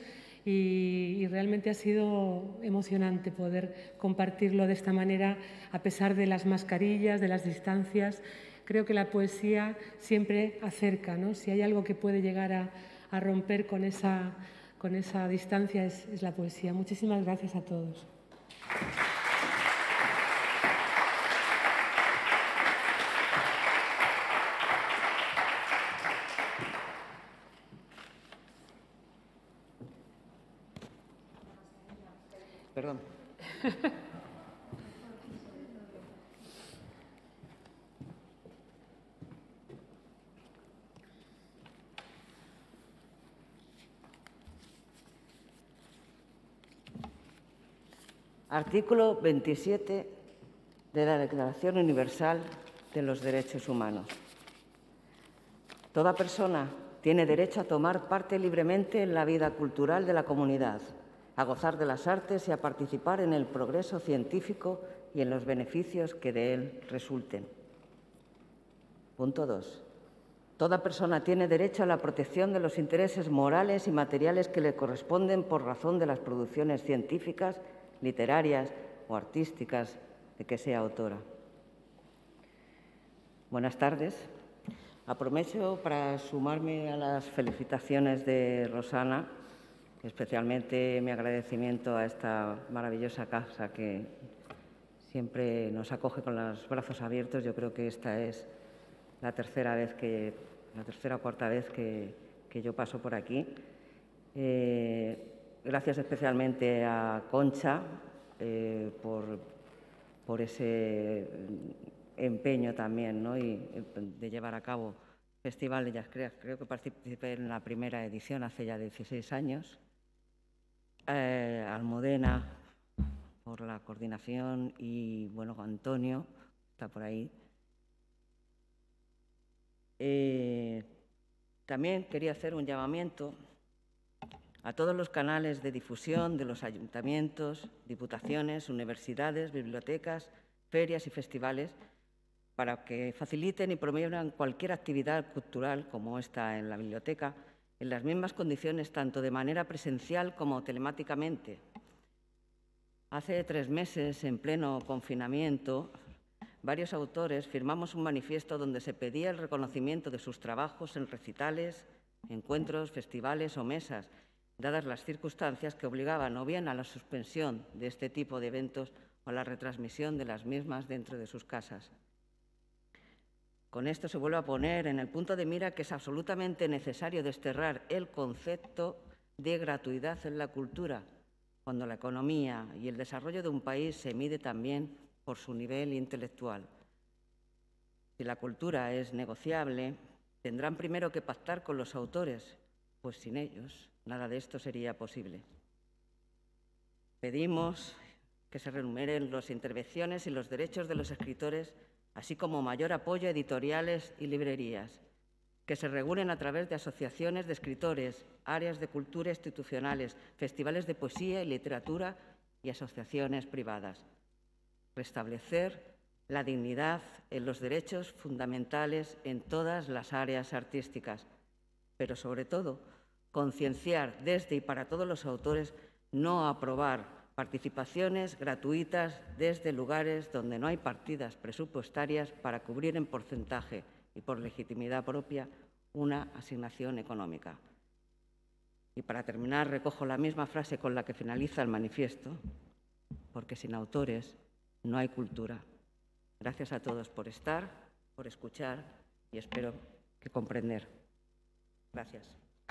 y realmente ha sido emocionante poder compartirlo de esta manera, a pesar de las mascarillas, de las distancias. Creo que la poesía siempre acerca, ¿no? Si hay algo que puede llegar a romper con esa distancia es la poesía. Muchísimas gracias a todos. Perdón. Artículo 27 de la Declaración Universal de los Derechos Humanos. Toda persona tiene derecho a tomar parte libremente en la vida cultural de la comunidad, a gozar de las artes y a participar en el progreso científico y en los beneficios que de él resulten. Punto 2. Toda persona tiene derecho a la protección de los intereses morales y materiales que le corresponden por razón de las producciones científicas, literarias o artísticas de que sea autora. Buenas tardes. Aprovecho para sumarme a las felicitaciones de Rosana, especialmente mi agradecimiento a esta maravillosa casa que siempre nos acoge con los brazos abiertos. Yo creo que esta es la tercera o cuarta vez que yo paso por aquí. Gracias especialmente a Concha por ese empeño también, ¿no? Y de llevar a cabo el Festival de Jazz Creas. Creo que participé en la primera edición hace ya 16 años. Almudena por la coordinación y, bueno, Antonio está por ahí. También quería hacer un llamamiento a todos los canales de difusión de los ayuntamientos, diputaciones, universidades, bibliotecas, ferias y festivales para que faciliten y promuevan cualquier actividad cultural como esta en la biblioteca en las mismas condiciones, tanto de manera presencial como telemáticamente. Hace 3 meses, en pleno confinamiento, varios autores firmamos un manifiesto donde se pedía el reconocimiento de sus trabajos en recitales, encuentros, festivales o mesas, dadas las circunstancias que obligaban o bien a la suspensión de este tipo de eventos o a la retransmisión de las mismas dentro de sus casas. Con esto se vuelve a poner en el punto de mira que es absolutamente necesario desterrar el concepto de gratuidad en la cultura, cuando la economía y el desarrollo de un país se mide también por su nivel intelectual. Si la cultura es negociable, tendrán primero que pactar con los autores, pues sin ellos nada de esto sería posible. Pedimos que se remuneren las intervenciones y los derechos de los escritores, así como mayor apoyo a editoriales y librerías, que se regulen a través de asociaciones de escritores, áreas de cultura institucionales, festivales de poesía y literatura y asociaciones privadas. Restablecer la dignidad en los derechos fundamentales en todas las áreas artísticas, pero sobre todo concienciar desde y para todos los autores no aprobar participaciones gratuitas desde lugares donde no hay partidas presupuestarias para cubrir en porcentaje y por legitimidad propia una asignación económica. Y para terminar, recojo la misma frase con la que finaliza el manifiesto, porque sin autores no hay cultura. Gracias a todos por estar, por escuchar y espero que comprender. Gracias.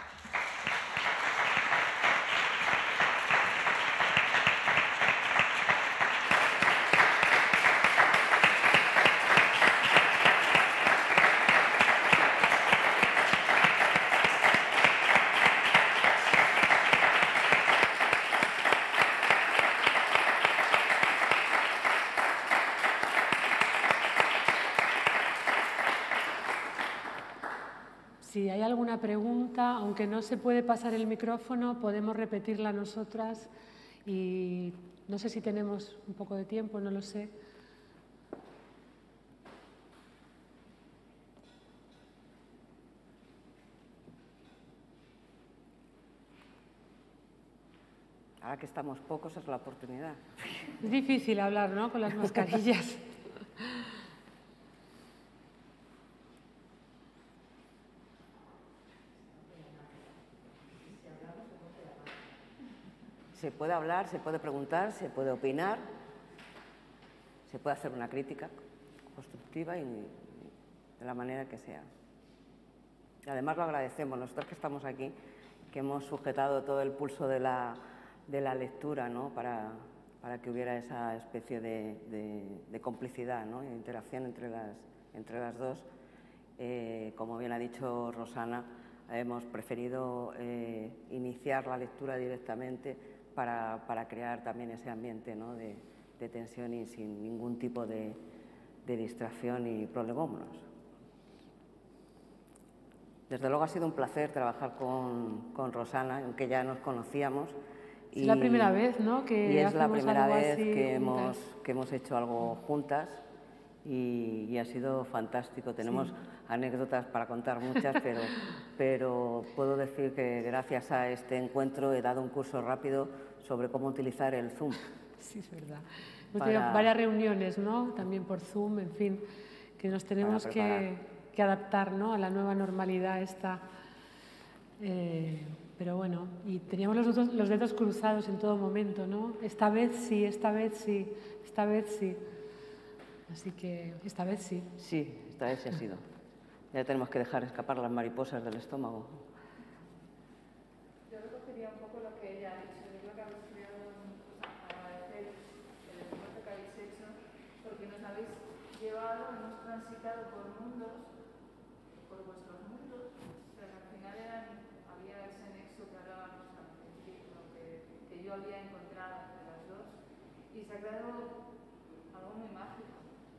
Si hay alguna pregunta, aunque no se puede pasar el micrófono, podemos repetirla nosotras y no sé si tenemos un poco de tiempo, no lo sé. ahora que estamos pocos es la oportunidad. Es difícil hablar, ¿no?, con las mascarillas. Se puede hablar, se puede preguntar, se puede opinar, se puede hacer una crítica constructiva y de la manera que sea. Y además lo agradecemos, nosotros que estamos aquí, que hemos sujetado todo el pulso de la lectura, ¿no?, para que hubiera esa especie de complicidad, ¿no?, de interacción entre las dos. Como bien ha dicho Rosana, hemos preferido iniciar la lectura directamente para crear también ese ambiente, ¿no?, de tensión y sin ningún tipo de distracción y prolegómenos. Desde luego ha sido un placer trabajar con Rosana, aunque ya nos conocíamos. Es la primera vez, ¿no?, y es la primera vez que hemos hecho algo juntas y ha sido fantástico. Tenemos anécdotas para contar muchas, pero puedo decir que gracias a este encuentro he dado un curso rápido sobre cómo utilizar el Zoom. Sí, es verdad. Hemos tenido varias reuniones, ¿no?, también por Zoom, en fin, que nos tenemos que adaptar, ¿no?, a la nueva normalidad esta. Pero bueno, y teníamos los dedos cruzados en todo momento, ¿no? Esta vez sí, esta vez sí, esta vez sí. Así que esta vez sí. Sí, esta vez sí ha sido. Ya tenemos que dejar escapar las mariposas del estómago. Yo recogería un poco lo que ella ha dicho. Yo creo que habéis creado, agradecer el esfuerzo que habéis hecho, porque nos habéis llevado, hemos transitado por mundos, por vuestros mundos, pero al final había ese nexo que hablábamos al principio, que yo había encontrado entre las dos, y se ha creado algo muy mágico.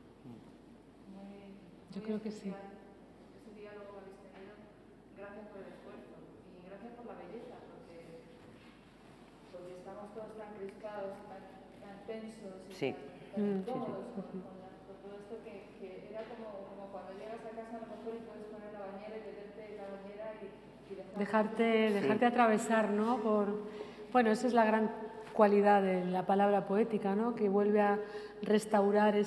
Yo creo que sí. Ese diálogo que habéis tenido, gracias por el esfuerzo y gracias por la belleza, porque estamos todos tan crispados, tan tensos y tan incómodos con todo esto que era como cuando llegas a casa a lo mejor y puedes poner la bañera y meterte en la bañera y dejarte atravesar, ¿no? Bueno, esa es la gran cualidad de la palabra poética, ¿no?, que vuelve a restaurar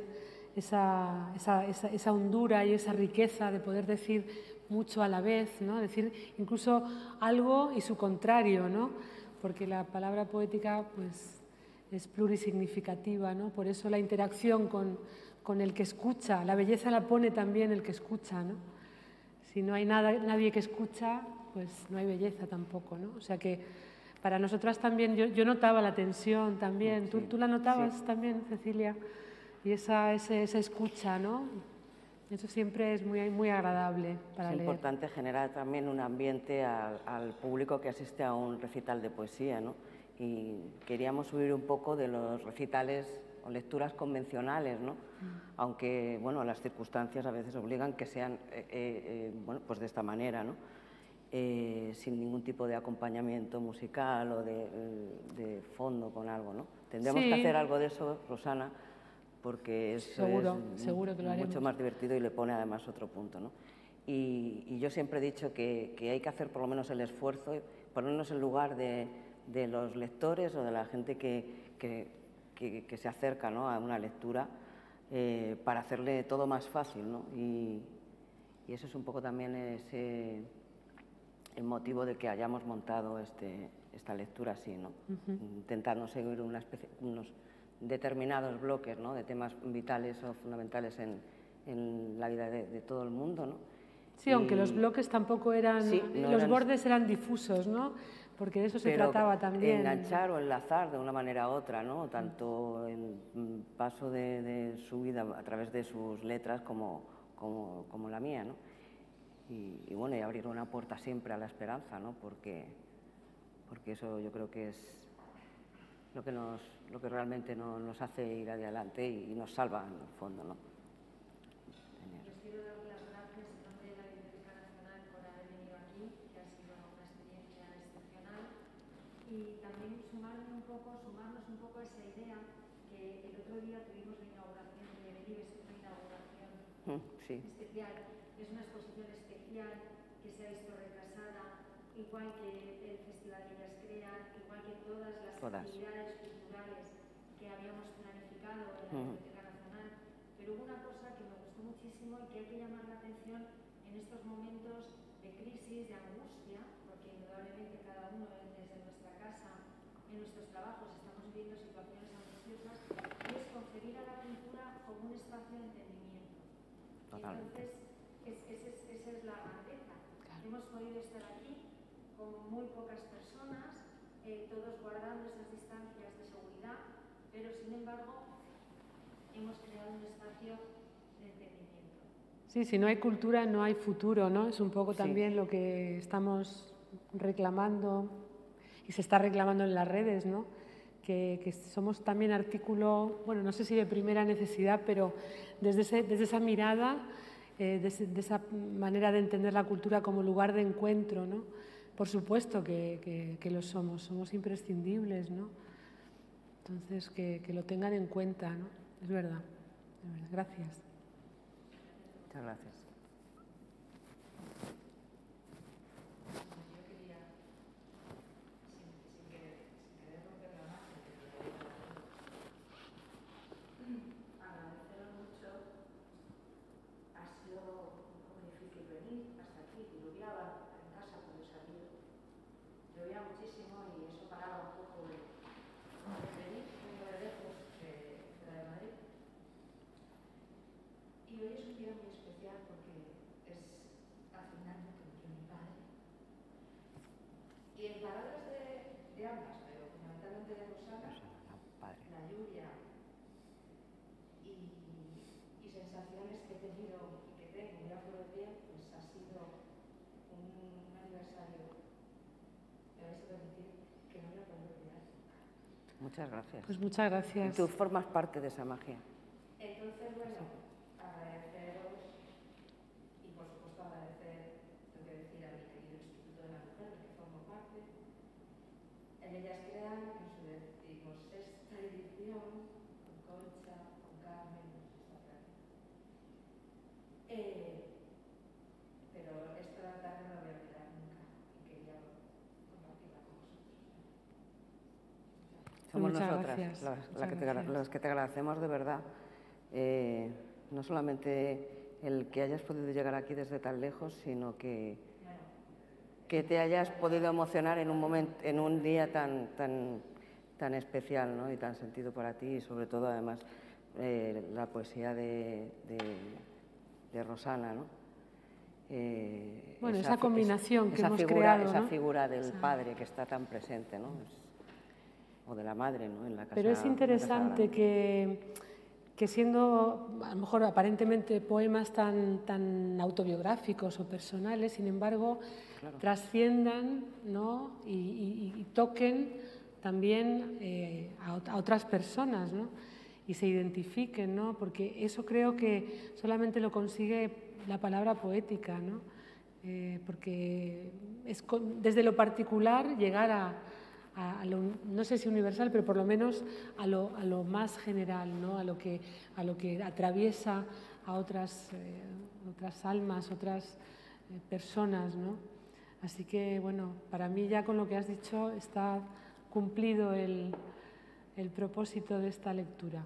esa hondura y esa riqueza de poder decir mucho a la vez, ¿no?, decir incluso algo y su contrario, ¿no?, porque la palabra poética pues, es plurisignificativa, ¿no?, por eso la interacción con el que escucha, la belleza la pone también el que escucha, ¿no? Si no hay nadie que escucha, pues no hay belleza tampoco, ¿no? O sea que para nosotras también, yo notaba la tensión también, Sí, ¿Tú la notabas también, Cecilia? Y esa escucha, ¿no? Eso siempre es muy agradable para leer. Es importante generar también un ambiente al público que asiste a un recital de poesía, ¿no? Y queríamos huir un poco de los recitales o lecturas convencionales, ¿no? Aunque, bueno, las circunstancias a veces obligan que sean, bueno, pues de esta manera, ¿no? Sin ningún tipo de acompañamiento musical o de fondo con algo, ¿no? Tendremos que hacer algo de eso, Rosana, porque seguro que lo haremos. Mucho más divertido y le pone además otro punto, ¿no? Y yo siempre he dicho que hay que hacer por lo menos el esfuerzo, ponernos en lugar de los lectores o de la gente que se acerca, ¿no?, a una lectura para hacerle todo más fácil, ¿no? Y eso es un poco también el motivo de que hayamos montado esta lectura así, ¿no? Intentando seguir unos determinados bloques, ¿no?, de temas vitales o fundamentales en la vida de todo el mundo, ¿no? Sí, aunque los bloques tampoco eran, los bordes eran difusos, ¿no? Porque de eso se trataba también. Enganchar o enlazar de una manera u otra, ¿no? Tanto el paso de su vida a través de sus letras como la mía, ¿no? Y bueno, y abrir una puerta siempre a la esperanza, ¿no? Porque eso yo creo que es lo que realmente nos hace ir adelante y nos salva en el fondo, ¿no? Les quiero dar las gracias en nombre de la Biblioteca Nacional por haber venido aquí, que ha sido una experiencia excepcional, y también sumarnos un poco a esa idea que el otro día tuvimos la inauguración de Belibes, una inauguración especial, es una exposición especial que se ha visto retrasada igual que el festival que ellas crean, igual que todas las actividades culturales que habíamos planificado en la Biblioteca Nacional. Pero hubo una cosa que me gustó muchísimo y que hay que llamar la atención en estos momentos de crisis, de angustia, porque indudablemente cada uno desde nuestra casa, en nuestros trabajos, estamos viviendo situaciones angustiosas, y es concebir a la cultura como un espacio de entendimiento. Entonces, esa es la grandeza. Hemos podido estar aquí con muy pocas personas, todos guardando esas distancias de seguridad, pero sin embargo hemos creado un espacio de entendimiento. Sí, si no hay cultura no hay futuro, ¿no? Es un poco también lo que estamos reclamando y se está reclamando en las redes, ¿no? Que somos también artículo, bueno, no sé si de primera necesidad, pero desde esa mirada, de esa manera de entender la cultura como lugar de encuentro, ¿no? Por supuesto que lo somos imprescindibles, ¿no? Entonces, que lo tengan en cuenta, ¿no? Es verdad. Gracias. Muchas gracias. Y en palabras de ambas, pero fundamentalmente de Rosana, la lluvia y sensaciones que he tenido y que tengo muy a flor de piel, pues ha sido un aniversario que vais a permitir que no voy a poder olvidar. Muchas gracias. Pues muchas gracias. Y tú formas parte de esa magia. Entonces, bueno, agradeceros y por supuesto agradecer, tengo que decir, a mi querido Instituto de la Mujer, del que formo parte. En ellas crean, en su 16ª edición, con Concha, con Carmen, pero esta tarde no la voy a olvidar nunca y quería compartirla con vosotros. Somos Muchas nosotras gracias. las que te agradecemos de verdad. No solamente el que hayas podido llegar aquí desde tan lejos, sino que te hayas podido emocionar en un momento, en un día tan especial, ¿no? Y tan sentido para ti, y sobre todo además la poesía de Rosana, ¿no? Bueno, esa combinación que hemos creado, esa ¿no? figura del padre que está tan presente, ¿no? O de la madre, ¿no? En la casa. Pero es interesante que siendo, a lo mejor aparentemente poemas tan autobiográficos o personales, sin embargo, trasciendan, ¿no? y toquen también a otras personas, ¿no? Y se identifiquen, ¿no? Porque eso creo que solamente lo consigue la palabra poética, ¿no? Porque es desde lo particular llegar a lo, no sé si universal, pero por lo menos a lo más general, ¿no? a lo que atraviesa a otras almas, otras personas, ¿no? Así que, bueno, para mí ya con lo que has dicho está cumplido el propósito de esta lectura.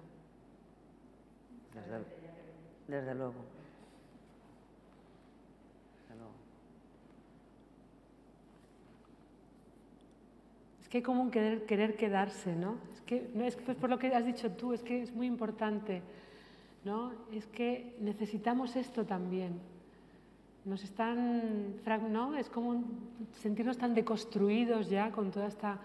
Desde luego. Es que hay como un querer quedarse, ¿no? Es que, no es pues por lo que has dicho tú, es que es muy importante, ¿no? Es que necesitamos esto también. Nos están, ¿no? Es como sentirnos tan deconstruidos ya con toda esta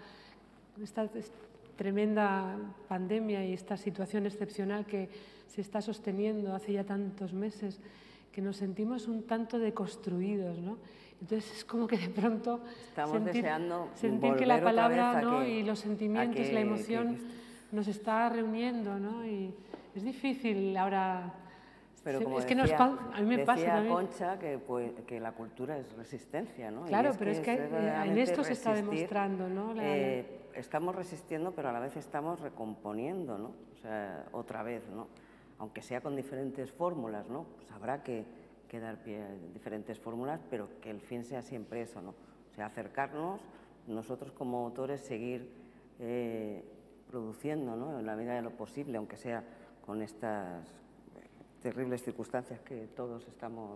tremenda pandemia y esta situación excepcional que se está sosteniendo hace ya tantos meses, que nos sentimos un tanto deconstruidos, ¿no? Entonces es como que de pronto sentir que la palabra, ¿no? Y los sentimientos, la emoción nos está reuniendo, ¿no? Y es difícil ahora. Pero como es decía, que a mí me pasa también. Concha que la cultura es resistencia, ¿no? Claro, pero es que en esto se está demostrando, ¿no? Estamos resistiendo, pero a la vez estamos recomponiendo, ¿no? O sea, otra vez, ¿no? Aunque sea con diferentes fórmulas, ¿no? Pues habrá que dar pie a diferentes fórmulas, pero que el fin sea siempre eso, ¿no? O sea, acercarnos, nosotros como autores seguir produciendo, ¿no?, en la medida de lo posible, aunque sea con estas terribles circunstancias que todos estamos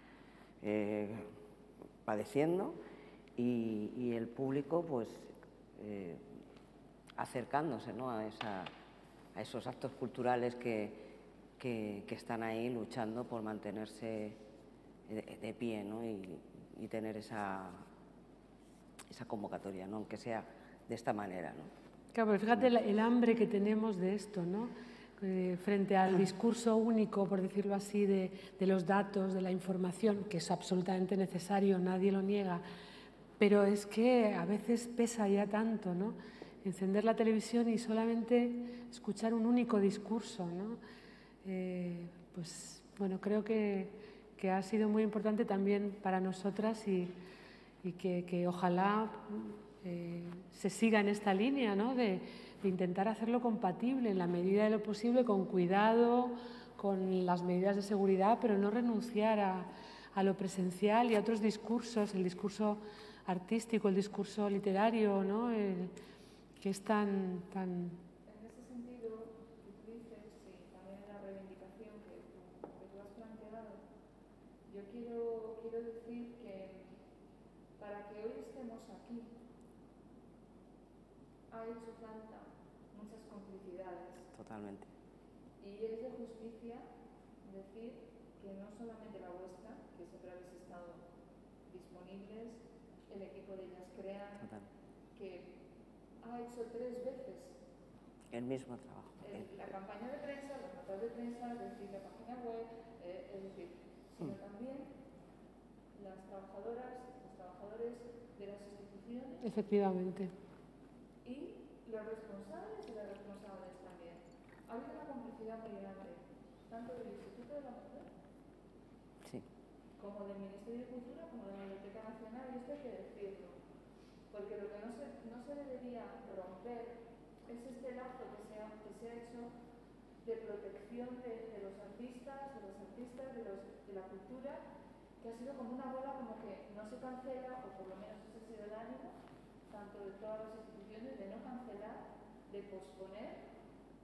padeciendo, y el público pues acercándose, ¿no?, a esos actos culturales que están ahí luchando por mantenerse de pie, ¿no?, y tener esa convocatoria, ¿no?, aunque sea de esta manera, ¿no? Claro, pero fíjate el hambre que tenemos de esto, ¿no? Frente al discurso único, por decirlo así, de los datos, de la información, que es absolutamente necesario, nadie lo niega, pero es que a veces pesa ya tanto, ¿no?, encender la televisión y solamente escuchar un único discurso, ¿no? Pues bueno, creo que ha sido muy importante también para nosotras y que ojalá se siga en esta línea, ¿no?, de intentar hacerlo compatible en la medida de lo posible, con cuidado, con las medidas de seguridad, pero no renunciar a lo presencial y a otros discursos, el discurso artístico, el discurso literario, ¿no?, que es tan... En ese sentido, tú dices, y también en la reivindicación que tú has planteado, yo quiero decir que para que hoy estemos aquí ha hecho falta muchas complicidades. Totalmente. Y es de justicia decir que no solamente la vuestra, que siempre habéis estado disponibles, el equipo de Ellas Crean, que ha hecho 3 veces el mismo trabajo. La campaña de prensa, las notas de prensa, es decir, la página web, es decir, sino también las trabajadoras, los trabajadores de las instituciones. Efectivamente. Y los responsables y las responsables también. Ha habido una complicidad muy grande, tanto del Instituto de la Mujer, sí, como del Ministerio de Cultura, como de la Biblioteca Nacional, y esto hay que decirlo. Porque lo que no se debería romper es este lazo que se ha hecho de protección de los artistas, de la cultura, que ha sido como una bola como que no se cancela, o por lo menos ese ha sido el ánimo, tanto de todas las instituciones, de no cancelar, de posponer,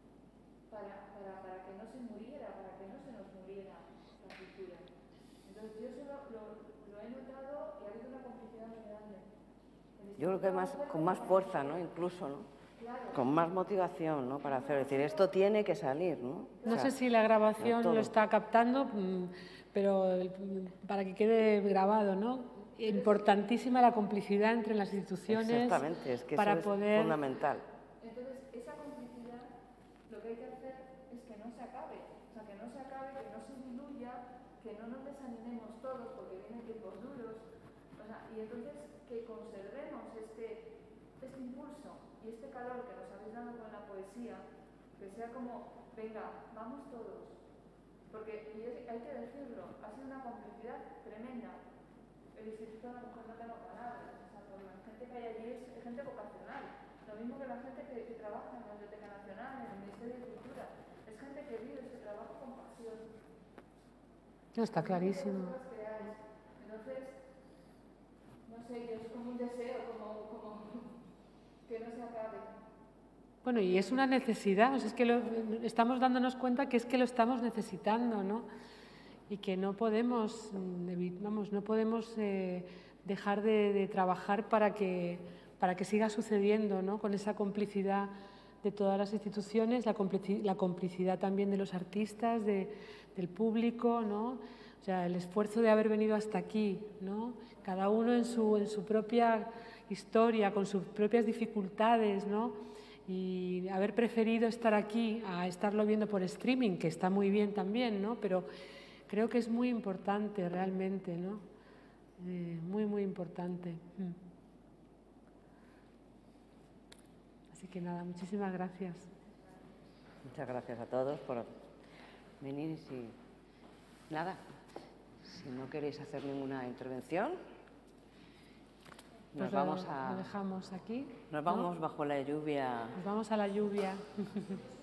para que no se muriera, para que no se nos muriera la cultura. Entonces yo eso lo he notado y ha habido una complicidad muy grande. Yo creo que con más fuerza, ¿no?, incluso, ¿no?, con más motivación, ¿no?, para hacer, es decir, esto tiene que salir, ¿no? No sé si la grabación lo está captando, pero para que quede grabado, ¿no? Importantísima la complicidad entre las instituciones. Exactamente, es que para eso poder... es fundamental. Entonces, esa complicidad, lo que hay que hacer es que no se acabe, o sea, que no se acabe, que no se diluya, que no nos desanimemos todos porque vienen tiempos duros, o sea, y entonces que conservemos este impulso y este calor que nos habéis dado con la poesía, que sea como, venga, vamos todos, porque hay que decirlo, ha sido una complicidad tremenda. El Instituto de la Mujer no tengo palabras, o sea, porque la gente que hay allí es gente vocacional, lo mismo que la gente que trabaja en la Biblioteca Nacional, en el Ministerio de Cultura, es gente que vive ese trabajo con pasión. No, está clarísimo. Entonces, no sé, es como un deseo, como que no se acabe. Bueno, y es una necesidad, o sea, es que estamos dándonos cuenta que es que lo estamos necesitando, ¿no? Y que no podemos, no podemos dejar de trabajar para que siga sucediendo, ¿no?, con esa complicidad de todas las instituciones, la complicidad también de los artistas, del público, ¿no? O sea, el esfuerzo de haber venido hasta aquí, ¿no? Cada uno en su propia historia, con sus propias dificultades, ¿no? Y haber preferido estar aquí a estarlo viendo por streaming, que está muy bien también, ¿no? Pero creo que es muy importante realmente, ¿no? Muy, muy importante. Así que nada, muchísimas gracias. Muchas gracias a todos por venir. Nada, si no queréis hacer ninguna intervención, Pues lo dejamos aquí. Nos vamos, ¿no?, bajo la lluvia. Nos vamos a la lluvia.